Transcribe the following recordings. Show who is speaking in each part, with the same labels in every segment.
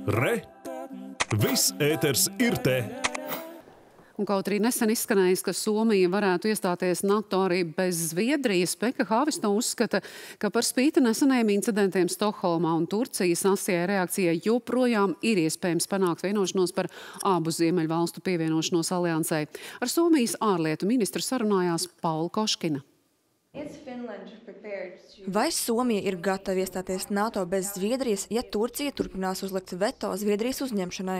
Speaker 1: Re! Viss ēters ir te!
Speaker 2: Un kaut arī nesen izskanējis, ka Somija varētu iestāties NATO arī bez Zviedrijas, Pekka Haavisto uzskata, ka par spīti nesenajiem incidentiem Stokholmā un Turcijas asajai reakcijai joprojām ir iespējams panākt vienošanos par abu Ziemeļvalstu pievienošanos aliansei. Ar Somijas ārlietu ministru sarunājās Paula Koškina.
Speaker 3: Vai Somija ir gatava iestāties NATO bez Zviedrijas, ja Turcija turpinās uzlikt veto Zviedrijas uzņemšanai?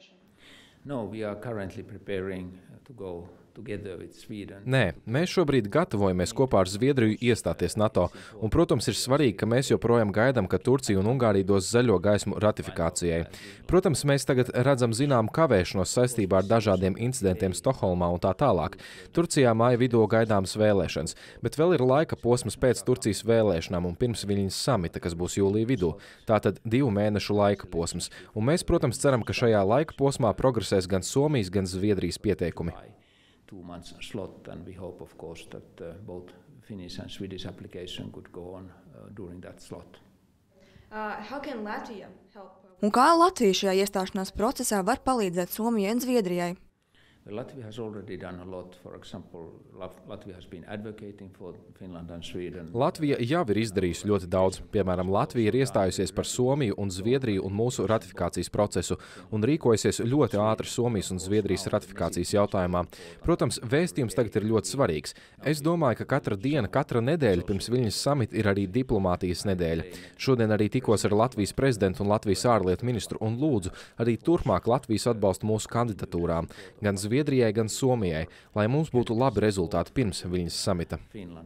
Speaker 4: Nē, mēs šobrīd gatavojamies kopā ar Zviedriju iestāties NATO, un, protams, ir svarīgi, ka mēs joprojām gaidām, ka Turcija un Ungārija dos zaļo gaismu ratifikācijai. Protams, mēs tagad redzam zināmu kavēšanos saistībā ar dažādiem incidentiem Stokholmā un tā tālāk. Turcijā māja vidū gaidāmas vēlēšanas, bet vēl ir laika posms pēc Turcijas vēlēšanām un pirms Viļņas samita, kas būs jūlija vidū. Tātad 2 mēnešu laika posms, un mēs, protams, ceram, ka šajā laika posmā progresēs gan Somijas, gan Zviedrijas pieteikumi.
Speaker 5: 2 months slot, and we hope, of course, that both Finnish and Swedish application could go on during that slot.
Speaker 3: How can Latvia help? Un kā Latvija šajā iestāšanās procesā var palīdzēt Somijai un Zviedrijai?
Speaker 5: Latvia has already done a lot. For example, Latvia has been advocating for Finland and Sweden.
Speaker 4: Latvija jau ir izdarījusi ļoti daudz. Piemēram, Latvija ir iestājusies par Somiju un Zviedriju un mūsu ratifikācijas procesu un rīkojusies ļoti ātri Somijas un Zviedrijas ratifikācijas jautājumā. Protams, vēstījums tagad ir ļoti svarīgs. Es domāju, ka katra diena, katra nedēļa pirms Viļņas samita ir arī diplomātijas nedēļa. Šodien arī tikos ar Latvijas prezidentu un Latvijas ārlietu ministru un lūdzu arī turpmāk Latvijas atbalstu mūsu kandidatūrām. Gan Zviedrijai, gan Somijai, lai mums būtu labi rezultāti pirms Viļņas samita.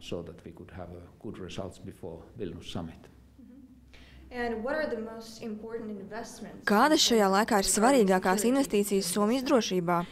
Speaker 3: Kādas šajā laikā ir svarīgākās investīcijas Somijas drošībā?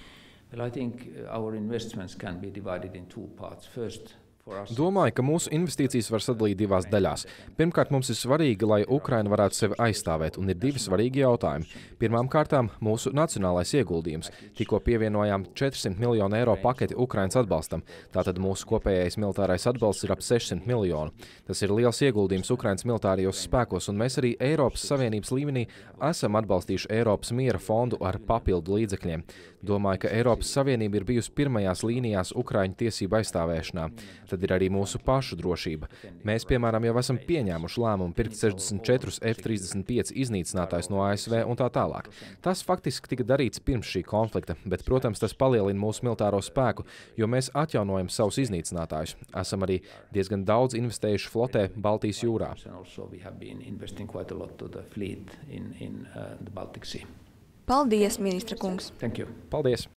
Speaker 4: Domāju, ka mūsu investīcijas var sadalīt 2 daļās. Pirmkārt, mums ir svarīgi, lai Ukraina varētu sevi aizstāvēt, un ir 2 svarīgi jautājumi. Pirmām kārtām mūsu nacionālais ieguldījums. Tikko pievienojām 400 miljonu eiro paketi Ukrainas atbalstam. Tātad mūsu kopējais militārais atbalsts ir ap 600 miljonu. Tas ir liels ieguldījums Ukrainas militārajos spēkos, un mēs arī Eiropas Savienības līmenī esam atbalstījuši Eiropas miera fondu ar papildu līdzekļiem. Domāju, ka Eiropas Savienība ir bijusi pirmajās līnijās Ukraiņu tiesību aizstāvēšanā. Tad ir arī mūsu pašu drošība. Mēs, piemēram, jau esam pieņēmuši lēmumu pirkt 64 F-35 iznīcinātājus no ASV un tā tālāk. Tas faktiski tika darīts pirms šī konflikta, bet, protams, tas palielina mūsu militāro spēku, jo mēs atjaunojam savus iznīcinātājus. Esam arī diezgan daudz investējuši flotē Baltijas jūrā.
Speaker 3: Paldies, ministra kungs!
Speaker 4: Paldies!